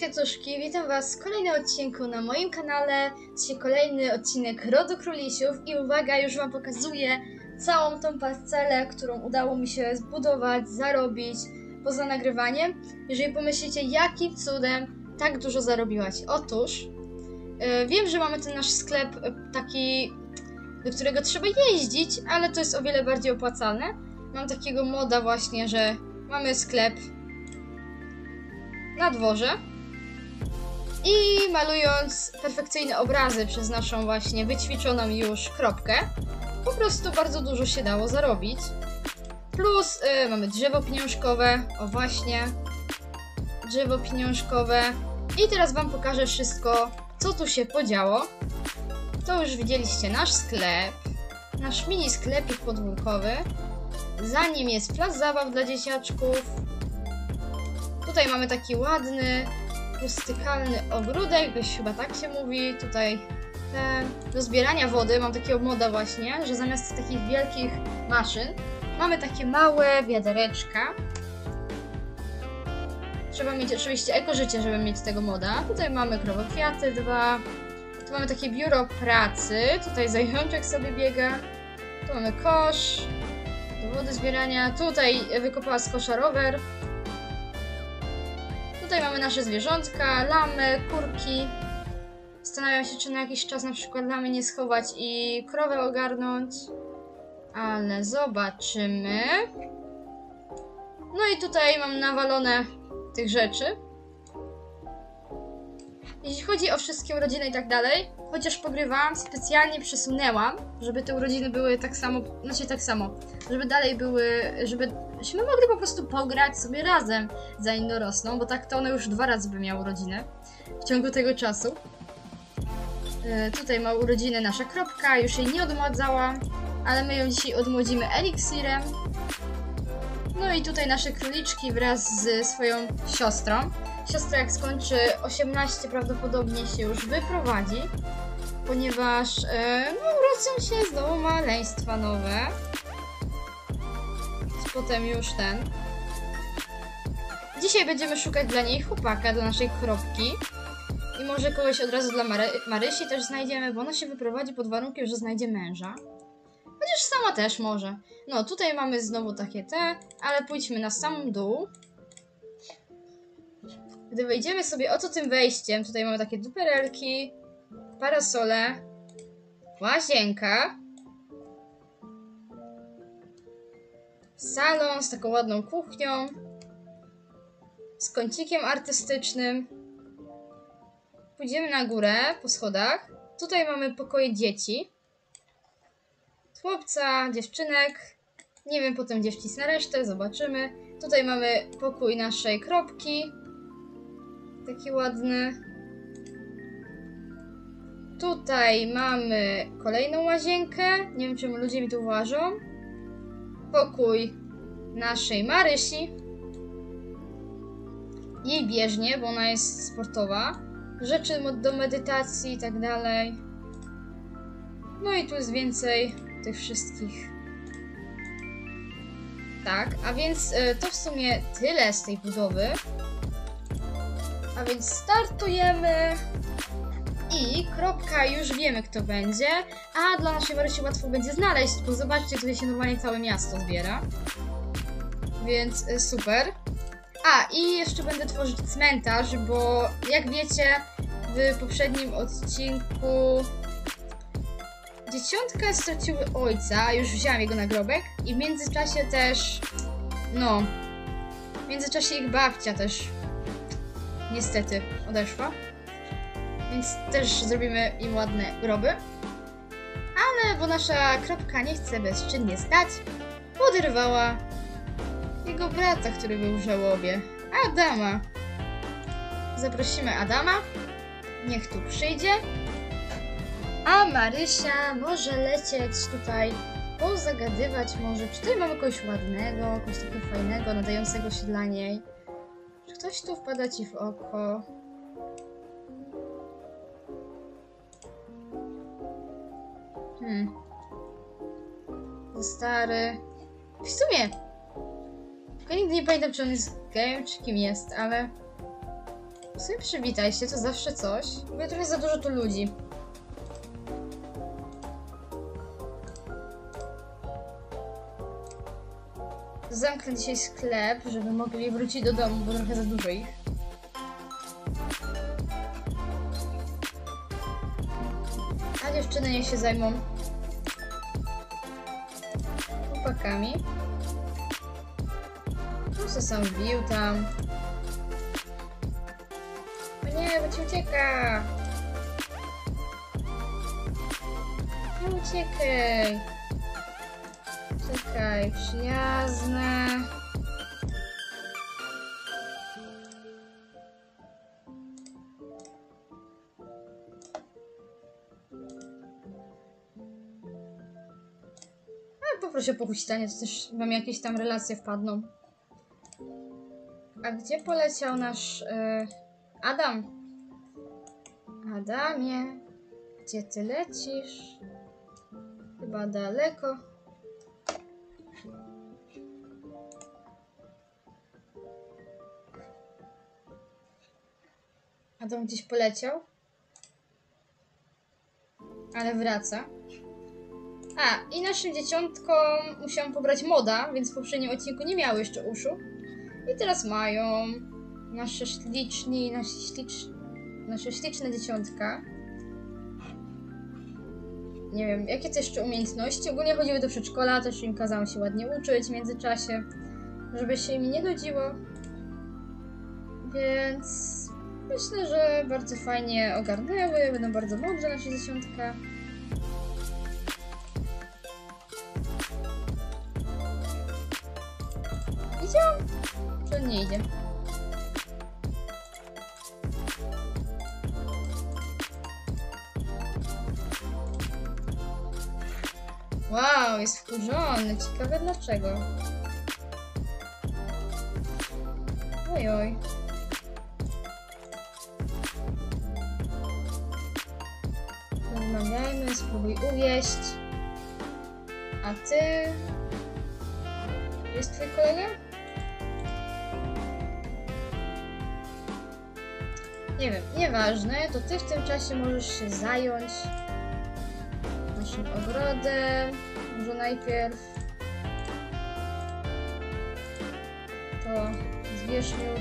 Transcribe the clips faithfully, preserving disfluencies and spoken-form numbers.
kwiatuszki, witam was w kolejnym odcinku na moim kanale. Dzisiaj kolejny odcinek Rodu Królisiów i uwaga, już wam pokazuję całą tą parcelę, którą udało mi się zbudować, zarobić poza nagrywaniem. Jeżeli pomyślicie, jakim cudem tak dużo zarobiłaś. Otóż yy, wiem, że mamy ten nasz sklep yy, taki, do którego trzeba jeździć, ale to jest o wiele bardziej opłacalne. Mam takiego moda właśnie, że mamy sklep na dworze i malując perfekcyjne obrazy przez naszą właśnie wyćwiczoną już kropkę, po prostu bardzo dużo się dało zarobić. Plus yy, mamy drzewo pieniążkowe, o właśnie, drzewo pieniążkowe. I teraz wam pokażę wszystko, co tu się podziało. To już widzieliście nasz sklep, nasz mini sklepik podwórkowy. Za nim jest plac zabaw dla dzieciaczków. Tutaj mamy taki ładny, rustykalny ogródek, jakoś chyba tak się mówi. Tutaj te, do zbierania wody mam takiego moda właśnie, że zamiast takich wielkich maszyn mamy takie małe wiadereczka. Trzeba mieć oczywiście ekożycie, żeby mieć tego moda. Tutaj mamy krowokwiaty dwa. Tu mamy takie biuro pracy. Tutaj zajączek sobie biega. Tu mamy kosz do wody zbierania. Tutaj wykopała z kosza rower. Tutaj mamy nasze zwierzątka, lamy, kurki. Zastanawiam się, czy na jakiś czas na przykład lamy nie schować i krowę ogarnąć. Ale zobaczymy. No i tutaj mam nawalone tych rzeczy. Jeśli chodzi o wszystkie urodziny i tak dalej, chociaż pogrywałam, specjalnie przesunęłam, żeby te urodziny były tak samo, znaczy tak samo, żeby dalej były, żebyśmy mogli po prostu pograć sobie razem, zanim dorosną, bo tak to one już dwa razy by miały urodziny w ciągu tego czasu. Yy, tutaj ma urodziny nasza kropka, już jej nie odmładzałam, ale my ją dzisiaj odmłodzimy eliksirem. No i tutaj nasze króliczki wraz z swoją siostrą. Siostra jak skończy osiemnaście prawdopodobnie się już wyprowadzi, ponieważ e, no, urodzą się znowu maleństwa nowe. Potem już ten. Dzisiaj będziemy szukać dla niej chłopaka, dla naszej kropki. I może kogoś od razu dla Mary Marysi też znajdziemy, bo ona się wyprowadzi pod warunkiem, że znajdzie męża. Chociaż sama też może. No tutaj mamy znowu takie te, ale pójdźmy na sam dół. Gdy wejdziemy sobie oto tym wejściem, tutaj mamy takie duperelki, parasole, łazienka, salon z taką ładną kuchnią, z kącikiem artystycznym. Pójdziemy na górę po schodach. Tutaj mamy pokoje dzieci. Chłopca, dziewczynek. Nie wiem, potem gdzie wcisnę resztę, zobaczymy. Tutaj mamy pokój naszej kropki. Taki ładny. Tutaj mamy kolejną łazienkę. Nie wiem, czemu ludzie mi tu włażą. Pokój naszej Marysi. Jej bieżnie, bo ona jest sportowa. Rzeczy do medytacji i tak dalej. No i tu jest więcej tych wszystkich. Tak, a więc y, to w sumie tyle z tej budowy. A więc startujemy. I kropka, już wiemy kto będzie. A dla naszej Marysi łatwo będzie znaleźć, bo zobaczcie, tutaj się normalnie całe miasto zbiera. Więc y, super. A, i jeszcze będę tworzyć cmentarz, bo jak wiecie, w poprzednim odcinku dzieciątka straciły ojca, już wziąłem jego nagrobek i w międzyczasie też, no, w międzyczasie ich babcia też niestety odeszła, więc też zrobimy im ładne groby, ale bo nasza kropka nie chce bezczynnie stać, poderwała jego brata, który był w żałobie, Adama. Zaprosimy Adama, niech tu przyjdzie. A Marysia może lecieć tutaj, pozagadywać może. Czy tutaj mamy kogoś ładnego, kogoś takiego fajnego, nadającego się dla niej? Czy ktoś tu wpada ci w oko? Hmm. Za stary. W sumie. Tylko nigdy nie pamiętam, czy on jest gejem, czy kim jest, ale... W sumie przywitaj się, to zawsze coś. W ogóle trochę za dużo tu ludzi. Zamknę dzisiaj sklep, żeby mogli wrócić do domu, bo trochę za dużo ich. A dziewczyny niech się zajmą chłopakami. No co sam wbił tam. O nie, bo ci ucieka! Nie uciekaj! Czekaj, przyjazne. A poproszę o pochuśtanie, to też mam jakieś tam relacje wpadną. A gdzie poleciał nasz yy, Adam? Adamie, gdzie ty lecisz? Chyba daleko. Adam gdzieś poleciał. Ale wraca. A, i naszym dzieciątkom musiałam pobrać moda, więc w poprzednim odcinku nie miały jeszcze uszu. I teraz mają nasze śliczni, nasze, ślicz, nasze śliczne dzieciątka. Nie wiem, jakie to jeszcze umiejętności. Ogólnie chodziły do przedszkola, też im kazałam się ładnie uczyć w międzyczasie, żeby się im nie nudziło. Więc myślę, że bardzo fajnie ogarnęły, będą bardzo mądre nasze dzieciątka. Idzie on? Czy on nie idzie? Wow, jest wkurzony. Ciekawe dlaczego. Oj, oj. Rozmawiajmy, spróbuj uwieść. A ty... Jest twój kolega? Nie wiem, nieważne. To ty w tym czasie możesz się zająć naszym ogrodem. Może najpierw to zbierz miód.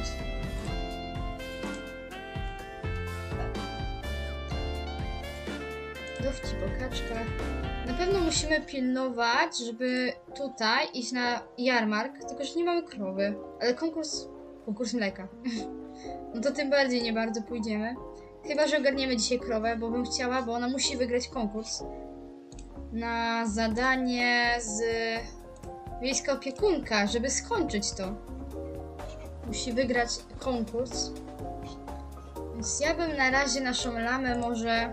Dowci po kaczkach. Na pewno musimy pilnować, żeby tutaj iść na jarmark, tylko że nie mamy krowy. Ale konkurs... konkurs mleka. No to tym bardziej nie bardzo pójdziemy. Chyba że ogarniemy dzisiaj krowę, bo bym chciała, bo ona musi wygrać konkurs na zadanie z wiejska opiekunka, żeby skończyć to. Musi wygrać konkurs. Więc ja bym na razie naszą lamę może...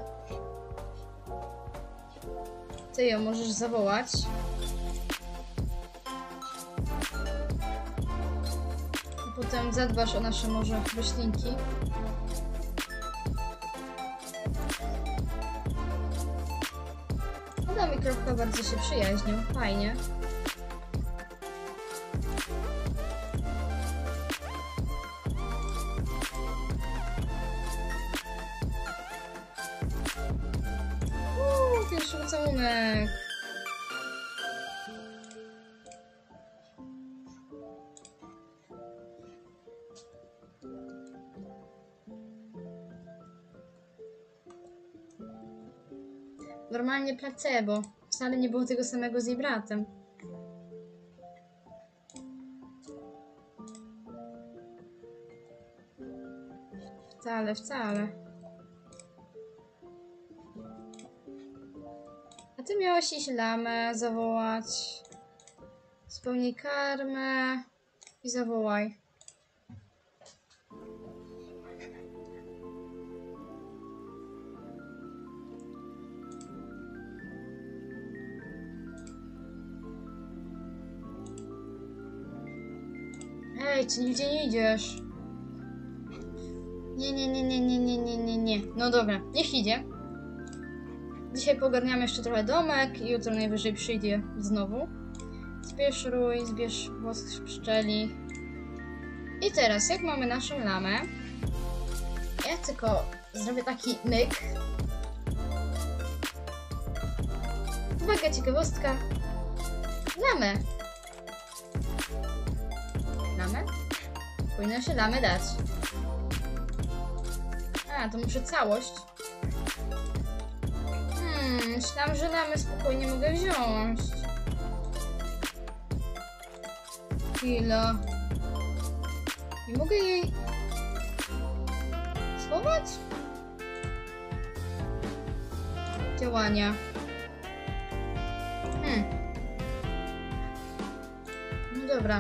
Ty ją możesz zawołać. I potem zadbasz o nasze może roślinki. Adam i Kropka bardzo się przyjaźnią. Fajnie. Uuu, pierwszy pocałunek. Normalnie placebo. Wcale nie było tego samego z jej bratem. Wcale, wcale. A ty miałeś iść lamę zawołać. Spełnij karmę i zawołaj. Ej, ty nigdzie nie idziesz. Nie, nie, nie, nie, nie, nie, nie, nie, nie. No dobra, niech idzie. Dzisiaj pogarniamy jeszcze trochę domek i jutro najwyżej przyjdzie znowu. Zbierz rój, zbierz wosk z pszczeli. I teraz, jak mamy naszą lamę, Ja tylko zrobię taki myk. Uwaga, ciekawostka. Lamę. Lamę? Powinno się lamę dać. A, to muszę całość. Hmm, myślałam, że lamę spokojnie mogę wziąć. Chwila. Nie mogę jej schować? Działania. Hmm. No dobra.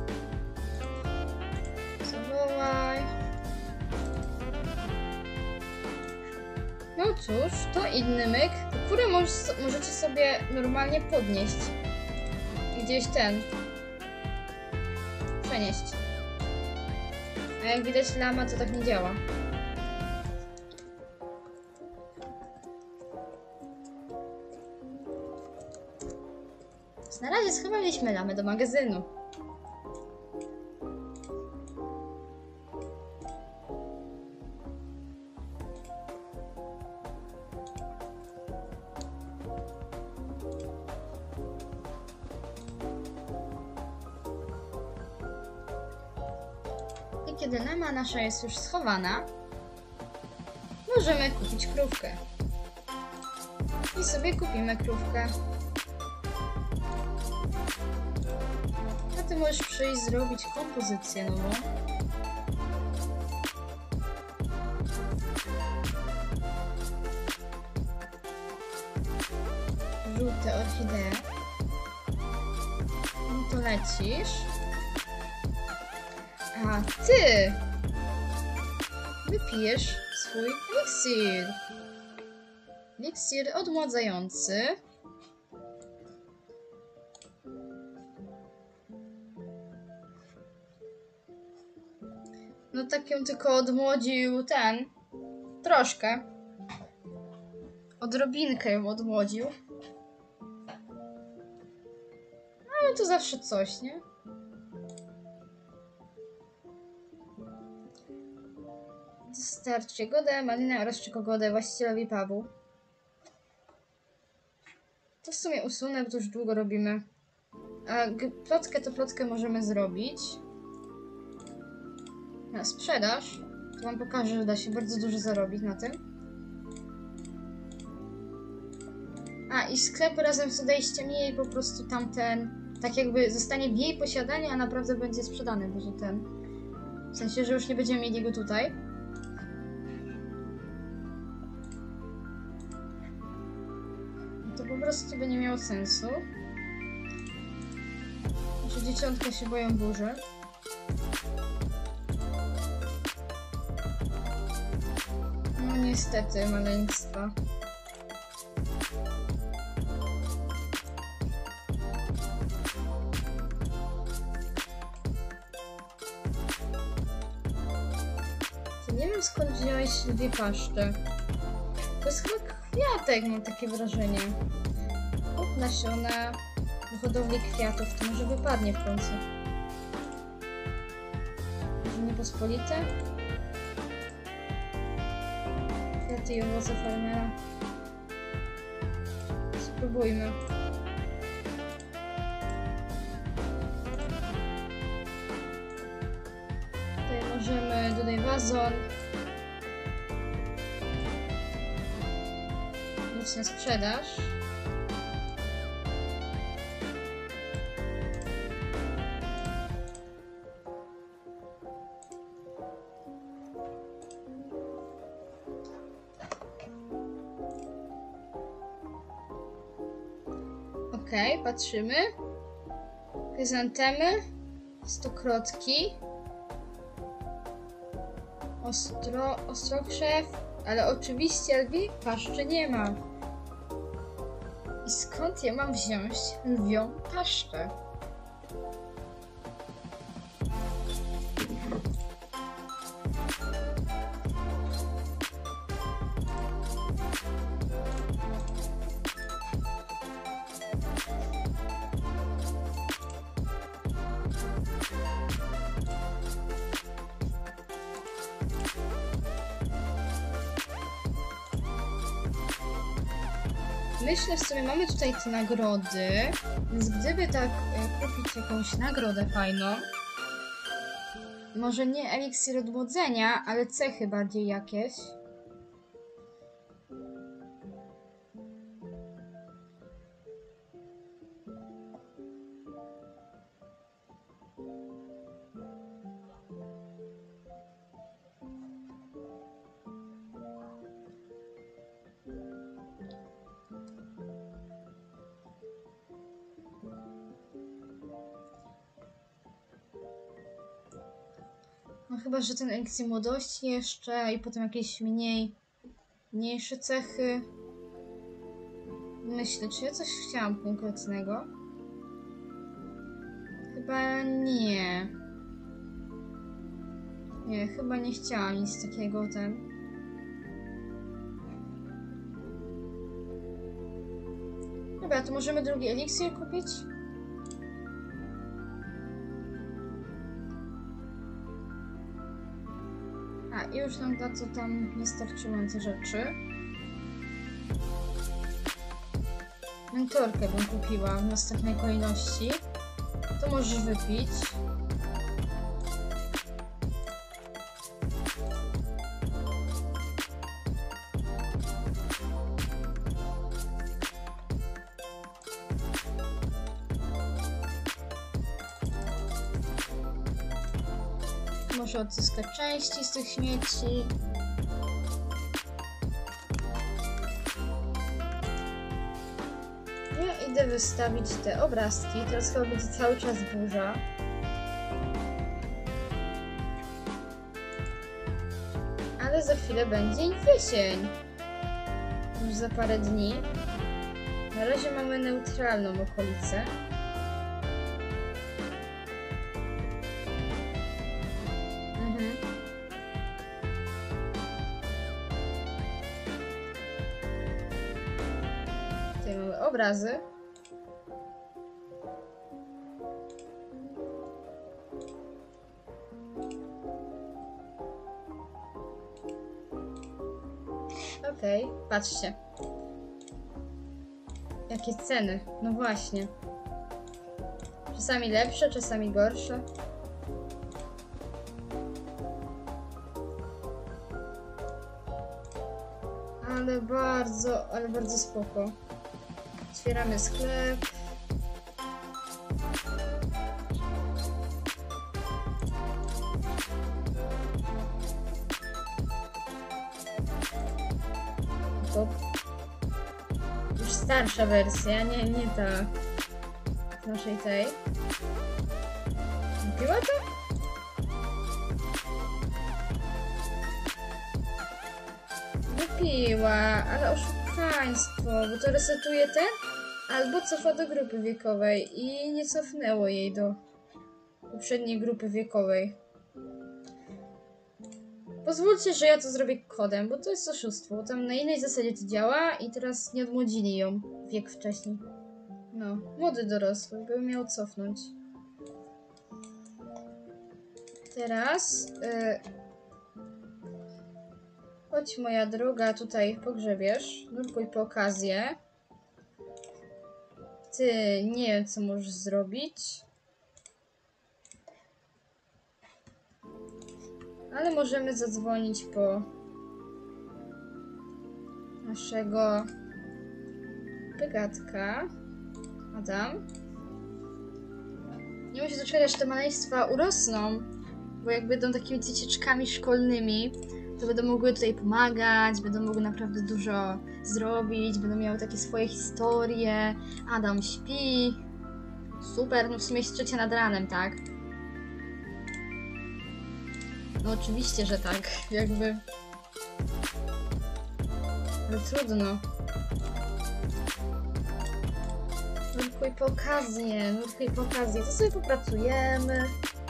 Zawołaj. No cóż, to inny myk. Kurę możecie sobie normalnie podnieść. Gdzieś ten. Przenieść. A jak widać lama to tak nie działa. Na razie schowaliśmy lamę do magazynu. I kiedy lama nasza jest już schowana, możemy kupić krówkę. I sobie kupimy krówkę. A ty możesz przyjść zrobić kompozycję nową. Żółte orchidee. No to lecisz. A ty wypijesz swój eliksir. Eliksir odmładzający. No tak ją tylko odmłodził ten. Troszkę. Odrobinkę ją odmłodził. Ale to zawsze coś, nie? Dostarczcie godę, malinę oraz czekogodę właścicielowi pubu. To w sumie usunę, bo to już długo robimy. A plotkę to plotkę możemy zrobić. Na sprzedaż. To wam pokażę, że da się bardzo dużo zarobić na tym. A i sklep razem z odejściem jej po prostu tamten, tak jakby zostanie w jej posiadaniu, a naprawdę będzie sprzedany, bo że ten. W sensie, że już nie będziemy mieli go tutaj. To po prostu by nie miało sensu. Że dzieciątka się boją burzy. No niestety, maleństwa. To nie wiem skąd wziąłeś dwie paszcze. To jest chyba kwiatek, mam takie wrażenie. Kup nasiona do hodowli kwiatów, to może wypadnie w końcu. Może niepospolite? Kwiaty i owoce farmera. Spróbujmy. Tutaj możemy, dodaj wazon. Nic na sprzedaż. Okej, okay, patrzymy. Chryzantemy, stokrotki, ostro, ostrokrzew, ale oczywiście lwi paszczy nie ma. I skąd ja mam wziąć lwią paszczę? myślę, w sumie mamy tutaj te nagrody, więc gdyby tak e, kupić jakąś nagrodę fajną, może nie eliksir odmłodzenia, ale cechy bardziej jakieś. No chyba, że ten eliksir młodości jeszcze i potem jakieś mniej, mniejsze cechy. Myślę, czy ja coś chciałam konkretnego? Chyba nie. Nie, chyba nie chciałam nic takiego ten. Dobra, to możemy drugi eliksir kupić? A, i już nam da to tam wystarczające rzeczy. Mentorkę bym kupiła w następnej kolejności. To możesz wypić. Może odzyskać części z tych śmieci. Ja idę wystawić te obrazki. Teraz chyba będzie cały czas burza. Ale za chwilę będzie jesień. Już za parę dni. Na razie mamy neutralną okolicę. Obrazy. Okej, okay, patrzcie. Jakie ceny. No właśnie. Czasami lepsze, czasami gorsze. Ale bardzo, ale bardzo spoko. Otwieramy sklep. To już starsza wersja, nie, nie ta z naszej tej. Kupiła to? Kupiła, ale oszukaństwo, bo to resetuje ten? Albo cofa do grupy wiekowej i nie cofnęło jej do poprzedniej grupy wiekowej. Pozwólcie, że ja to zrobię kodem, bo to jest oszustwo. Tam na innej zasadzie to działa i teraz nie odmłodzili ją wiek wcześniej. No, młody dorosły, by miał cofnąć. Teraz... Yy... Chodź moja droga, tutaj pogrzebiesz. Nurkuj po okazję. Ty nie wiem, co możesz zrobić. Ale możemy zadzwonić po naszego bygatka. Adam. Nie muszę doczekać, aż te maleństwa urosną, bo jak będą takimi dzieciaczkami szkolnymi, to będą mogły tutaj pomagać, będą mogły naprawdę dużo zrobić, będą miały takie swoje historie. Adam śpi. Super, no w sumie jest trzecia nad ranem, tak? No oczywiście, że tak, jakby... Ale trudno. Nurkuj po okazję, nurkuj po okazję, to sobie popracujemy.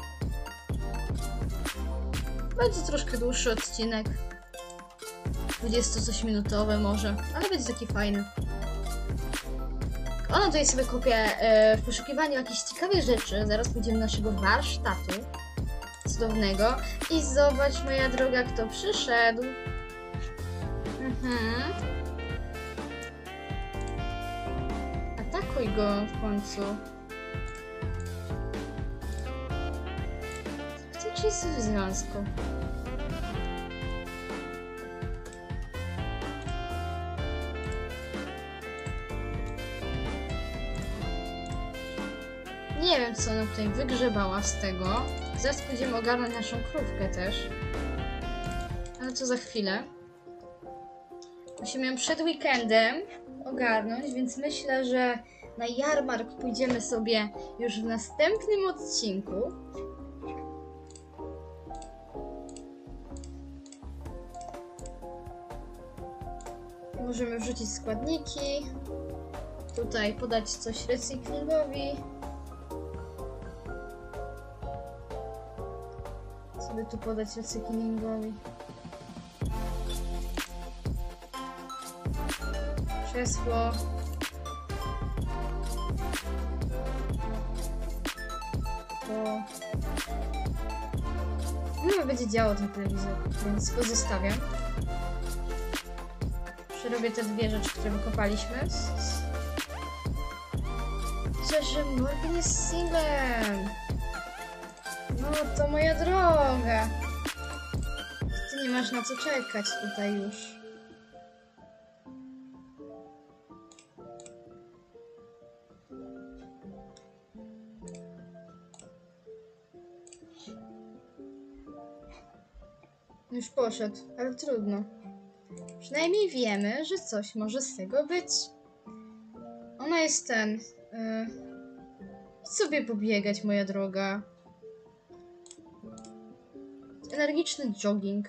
Będzie troszkę dłuższy odcinek. dwudziesto coś minutowy może, ale będzie taki fajny. Ona tutaj sobie kupię e, w poszukiwaniu jakichś ciekawych rzeczy. Zaraz pójdziemy do naszego warsztatu cudownego. I zobacz, moja droga, kto przyszedł. Mhm. Zaatakujmy go w końcu. Chcę ci jest elegancko. Nie wiem, co ona tutaj wygrzebała z tego. Zaraz pójdziemy ogarnąć naszą krówkę też. Ale to za chwilę. Musimy ją przed weekendem ogarnąć, więc myślę, że na jarmark pójdziemy sobie już w następnym odcinku. Możemy wrzucić składniki. Tutaj podać coś recyklingowi. Sobie tu podać recyklingowi. Krzesło. To... No, będzie działał ten telewizor, więc go zostawiam. Przerobię te dwie rzeczy, które wykopaliśmy. Cieszę, że Morgan jest singlem. No to moja droga. Ty nie masz na co czekać tutaj już. Już poszedł, ale trudno. Przynajmniej wiemy, że coś może z tego być. Ona jest ten... Yy... Idź sobie pobiegać, moja droga. Energiczny jogging.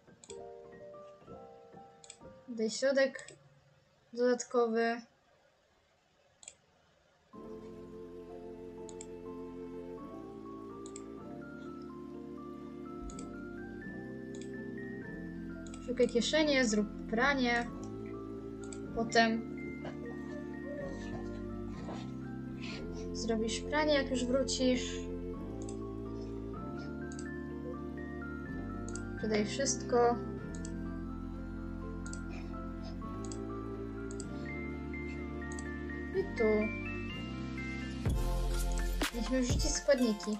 Daj środek dodatkowy. Szukaj kieszenie, zrób pranie. Potem zrobisz pranie, jak już wrócisz. Przydaj wszystko. I tu. Musimy wrzucić składniki.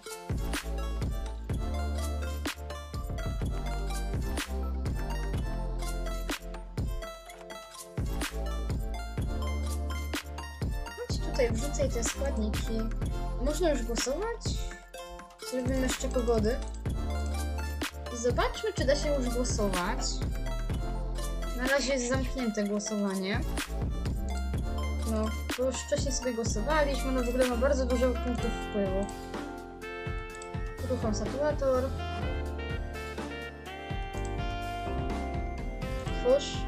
Tutaj wrzucaj te składniki. Można już głosować? Zrobimy jeszcze pogody. I zobaczmy, czy da się już głosować. Na razie jest zamknięte głosowanie. No, bo już wcześniej sobie głosowaliśmy. No w ogóle ma bardzo dużo punktów wpływu. Uruchom saturator. Twórz.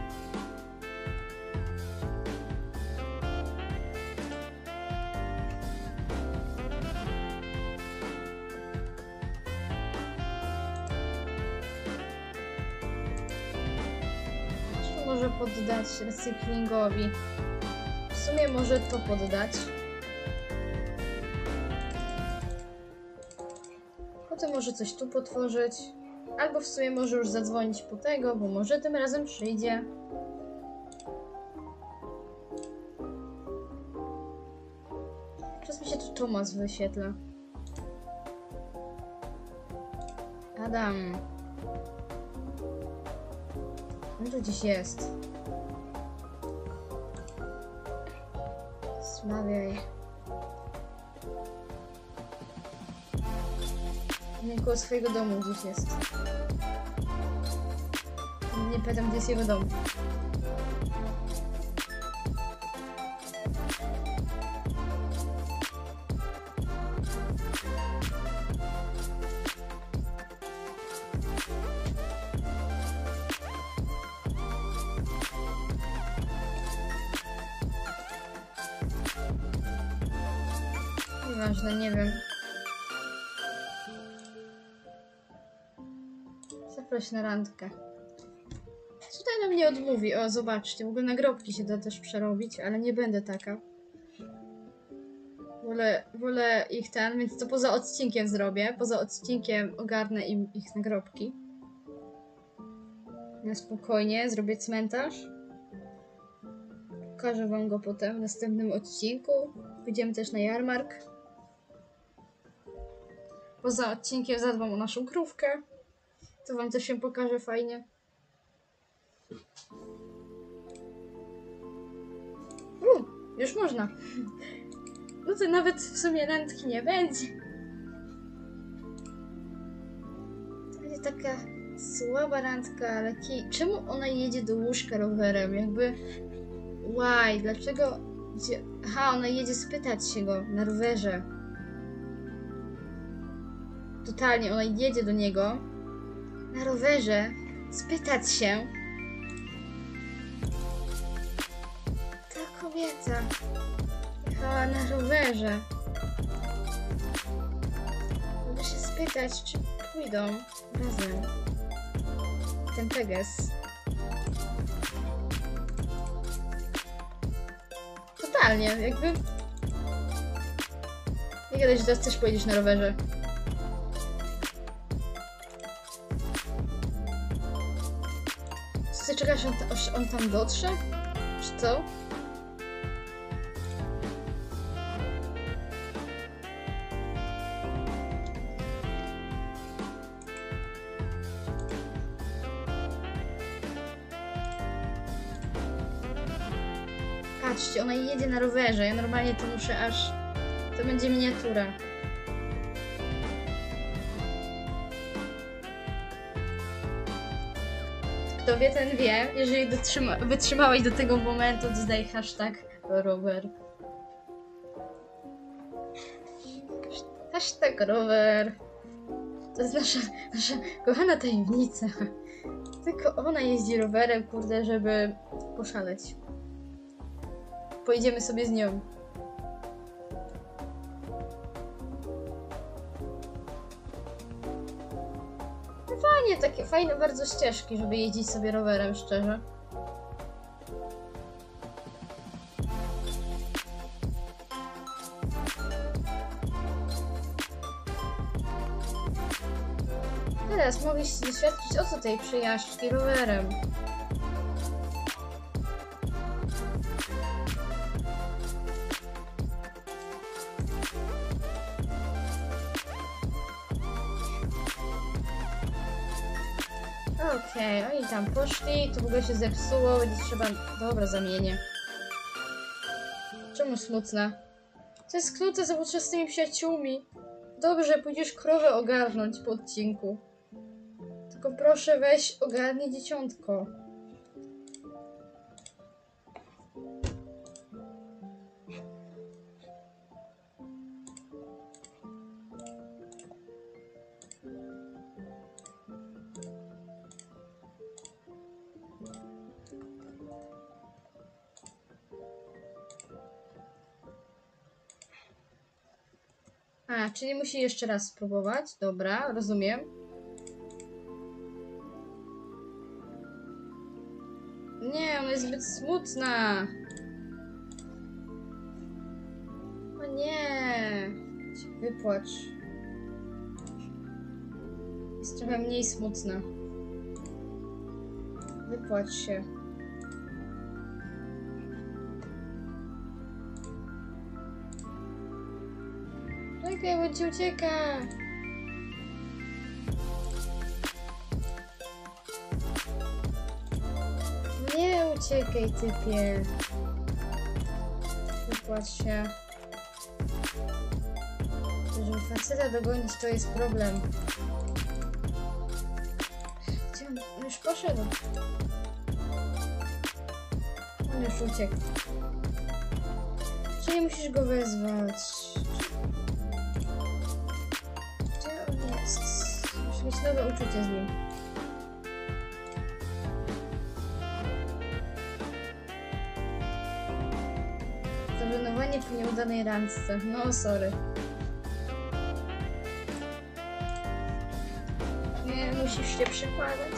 Może poddać recyklingowi. W sumie może to poddać. Potem może coś tu potworzyć. Albo w sumie może już zadzwonić po tego, bo może tym razem przyjdzie. Teraz mi się tu Tomas wyświetla. Adam. On tu gdzieś jest. Smawiaj. Nie koło swojego domu gdzieś jest. Nie pamiętam, gdzie jest jego dom. Nieważne, nie wiem. Zaproś na randkę. Tutaj nam nie odmówi. O, zobaczcie, w ogóle nagrobki się da też przerobić, ale nie będę taka. Wolę, wolę ich ten, więc to poza odcinkiem zrobię. Poza odcinkiem ogarnę im ich nagrobki. Na spokojnie, zrobię cmentarz. Pokażę wam go potem w następnym odcinku. Pójdziemy też na jarmark. Poza odcinkiem zadbam o naszą krówkę. To wam też się pokaże fajnie. U, już można. No to nawet w sumie randki nie będzie. To będzie taka słaba randka, ale ki... czemu ona jedzie do łóżka rowerem? Jakby... Why? Dlaczego... Gdzie... Aha, ona jedzie spytać się go na rowerze. Totalnie, ona jedzie do niego na rowerze spytać się. Ta kobieta jechała na rowerze, żeby się spytać, czy pójdą razem. Ten Pegas. Totalnie, jakby... Nie gadać, że teraz też pojedziesz na rowerze. Co ty czekasz, aż on tam dotrze? Czy co? Patrzcie, ona jedzie na rowerze. Ja normalnie to muszę aż... To będzie miniatura. Kto wie, ten wie. Jeżeli dotrzyma... wytrzymałeś do tego momentu, to dodaj hashtag rower. Hashtag rower. To jest nasza, nasza kochana tajemnica. Tylko ona jeździ rowerem, kurde, żeby poszaleć. Pojedziemy sobie z nią. No fajnie, takie fajne bardzo ścieżki, żeby jeździć sobie rowerem, szczerze. Teraz mogliście doświadczyć, o co tej przejażdżki rowerem. Okej, okay, oni tam poszli, to w ogóle się zepsuło, będzie trzeba... Dobra, zamienię. Czemu smutna? To jest skróty za poczesnymi przyjaciółmi. Dobrze, pójdziesz krowę ogarnąć po odcinku. Tylko proszę, weź ogarnij dzieciątko. A, czyli musi jeszcze raz spróbować. Dobra, rozumiem. Nie, ona jest zbyt smutna. O nie. Wypłacz. Jest trochę mniej smutna. Wypłacz się. Czekaj, bo ci ucieka. Nie uciekaj, typie. Wypłacz się. Żeby faceta dogonić, to jest problem. Gdzie on? On już poszedł. On już uciekł. Czyli musisz go wezwać. Muszę mieć nowe uczucie z nim. Zażenowanie po nieudanej randce. No, sorry. Nie, musisz się przykładać.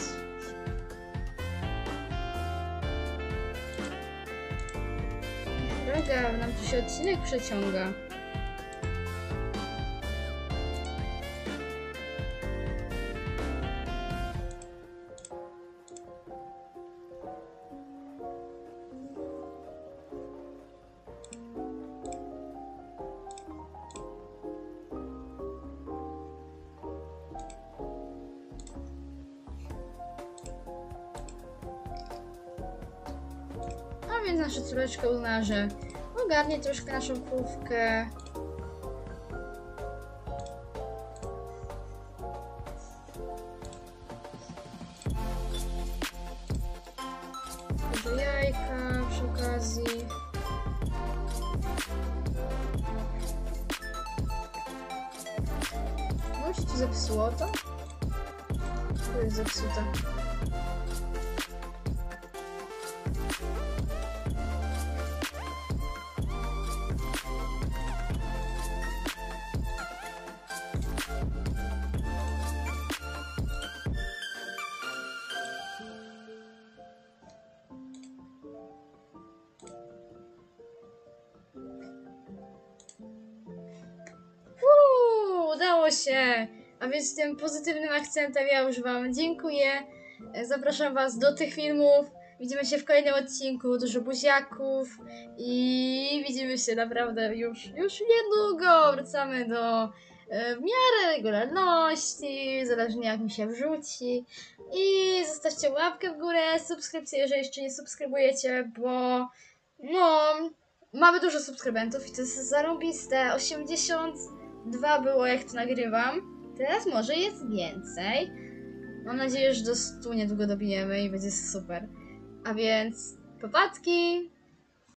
Droga, nam tu się odcinek przeciąga. więc nasza córeczka uzna, że ogarnie troszkę naszą krówkę. Może jajka przy okazji. No się tu zepsuło to? To jest zepsute. Uuu, udało się! A więc tym pozytywnym akcentem ja już wam dziękuję. Zapraszam was do tych filmów. Widzimy się w kolejnym odcinku. Dużo buziaków. I widzimy się naprawdę już, już niedługo. Wracamy do e, w miarę regularności. Zależnie jak mi się wrzuci. I zostawcie łapkę w górę, subskrypcję, jeżeli jeszcze nie subskrybujecie, bo no, mamy dużo subskrybentów i to jest zarąbiste. osiemdziesiąt dwa było jak to nagrywam. Teraz może jest więcej. Mam nadzieję, że do stu niedługo dobijemy i będzie super. A więc, popatki!